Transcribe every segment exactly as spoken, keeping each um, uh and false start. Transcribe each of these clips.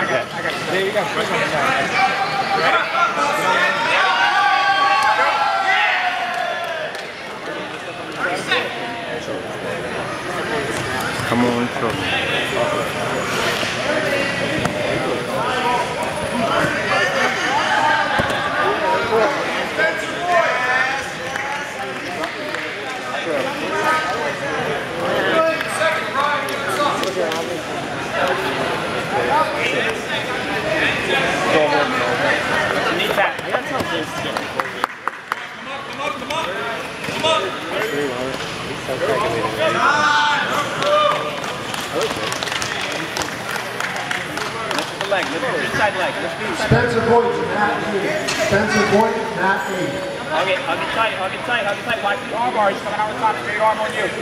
I got it. I got it. There you go. Come on, come Leg, inside leg. Spencer Boyd, Matt eight. Spencer Boyd, Matt eight. Hug it, hug it tight, hug it tight, hug it tight. Watch the arm bars coming out of the top. Straight arm on you.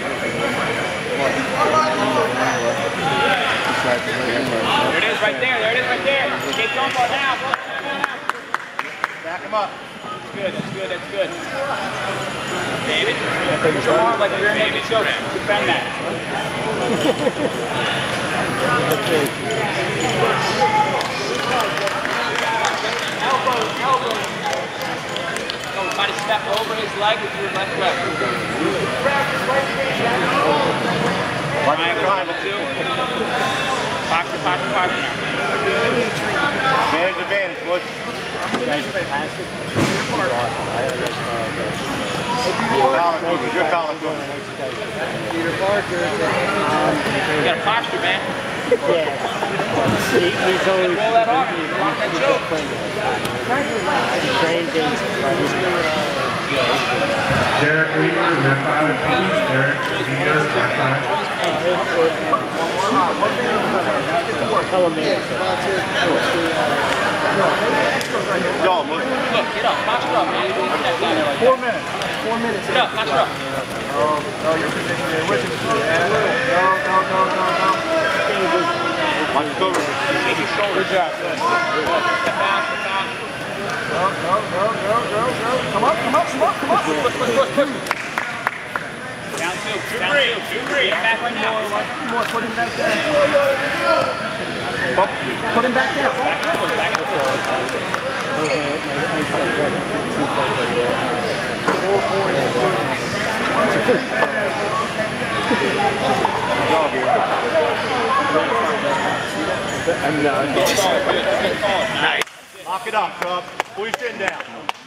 There it is, right there. There it is, right there. Get the arm bar now. Back him up. That's good. That's good. That's good. David, put your arm like a rear naked choke. Defend that. Elbows, elbows. Oh, try to step over his leg with your left leg. Ryan, triangle two. Posture, posture, posture now. Advantage, advantage, Bush. Your collar, Peter Parker. You got a posture, man. Yeah. He, he's always roll that hard. Lock that choke. Trained things. Derek Weaver, Matt five. Derek Weaver, Matt five. Go, look. Look, get up. Posture up, man. Four minutes. Four minutes. Get up, posture up. Oh, no, your position there. Which is no, no, no, no, no. Watch the cover. Take your shoulder. Good job. Step down, step down. Go, go, go, go, go, go. Come up, come up, come up, come up. Push, push, push, push, push. Down two, down two, two, three. Back right now. More, put him back down. Put him back down. Back forward, back forward. Nice. Lock it up, Trump. Pull your chin down.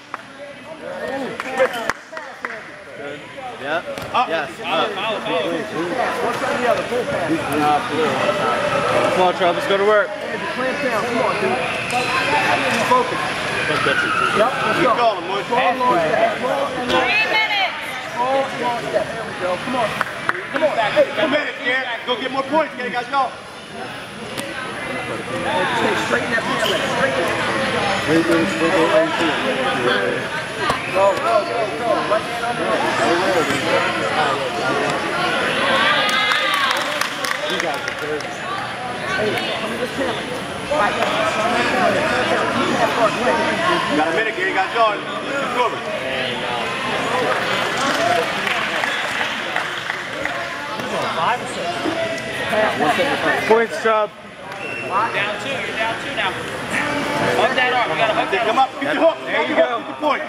Yeah. Up. Yes. Follow, follow, follow. What's on the other? Full pass. Come on, Trump. Let's go to work. Clamp down. Come on, dude. Focus. Yep, let's Keep go. going, Bush. Long, long step. Three minutes. Long, long step. There we go. Come on. Come on, back. Two minutes, Garrett. Go get more points, get it, guys. Go. Stay straight in that pant leg. Straight in. Go, go, go, go. Right hand on the leg. You guys are dirty. Hey, come to this camera. Right now. Got a minute, Gary. Got John. Keep moving. Five or six. Points, Trump. Down two, you're down two now. Hug that arm, you gotta hug that Come arm. up, get the hook. There you go. Get the point.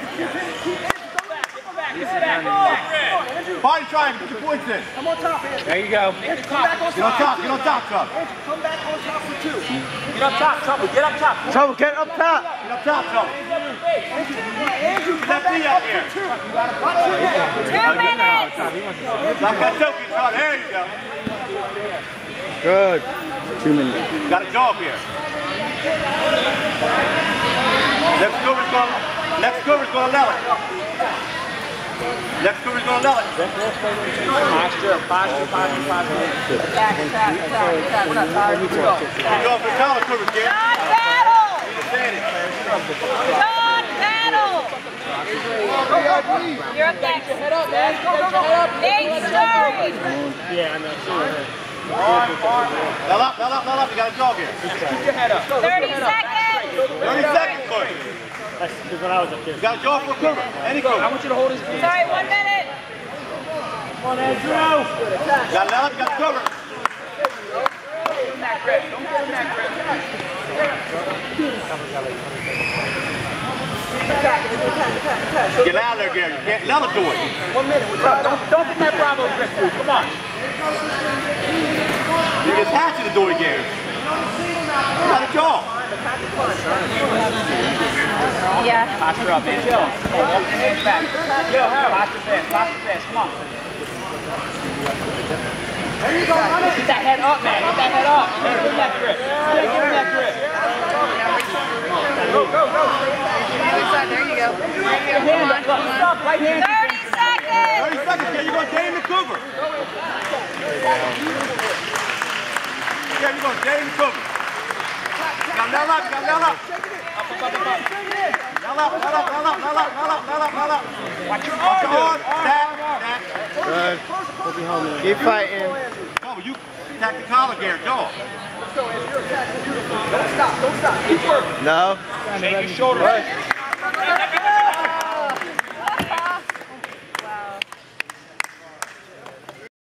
Body triangle, get the points in. Come on top, Andrew. There you go. Andrew, come back on top. Get on top, get on top, Trump. Andrew, come back on top for two. Get up top, Trouble, get up top. Trouble, get up top. Get up top, Trump. Andrew, Andrew, come Left knee back out up here. for two. Watch your head. Two minutes. Knock that choke, Trump. There you go. Good. Two minutes. Got a jog here. Left cover's going, left cover's going to level it. Left cover's going to level it. Posture, posture, posture, posture. Attack, attack, attack, attack. We're not tired. Let's go. Go for the collar cover, Gary. John Battle. John Battle. You're up next. Head up, man. Go, go, go. Nate Story. Yeah, I know. Arm, arm. Bell up, bell up, bell up. You got a jog here. Keep your head up. thirty seconds. thirty seconds for you. That's when I was up there. You got a jog for a cover. Any cover. I want you to hold his hand. Sorry, one minute. Come on, Andrew. You got a level, you got a cover. Don't give him that grip. Don't give him that grip. Get out of there, Gary. You can't let her do it. One minute. Don't, don't get that Bravo grip, dude. Come on. You just have to do it, Gary. Not a jaw. Yeah. Posture up, man. Chill. Come on, walk your head back. Yo, Harold. Posture fast, posture fast. Come on. There you go, get that head up, man. Get that head up. Give him that grip. Give him that grip. Go, go, go. There you go. Right hand up. Look, stop. Right hand. thirty seconds. thirty seconds, Gary. You're going to Dame the Cougar. Gary, you're going to Dame the Cougar. You got nail up, you got nail up. Up, up, up, up. Nail up, nail up, nail up, nail up, nail up, nail up, nail up. Watch your Watch your arm. arm. Tap, tap. Good. We'll be home. Keep fighting. Oh, you attack the collar, Gary. Jaw. Don't stop, don't stop. Keep working. No. Shake your shoulder.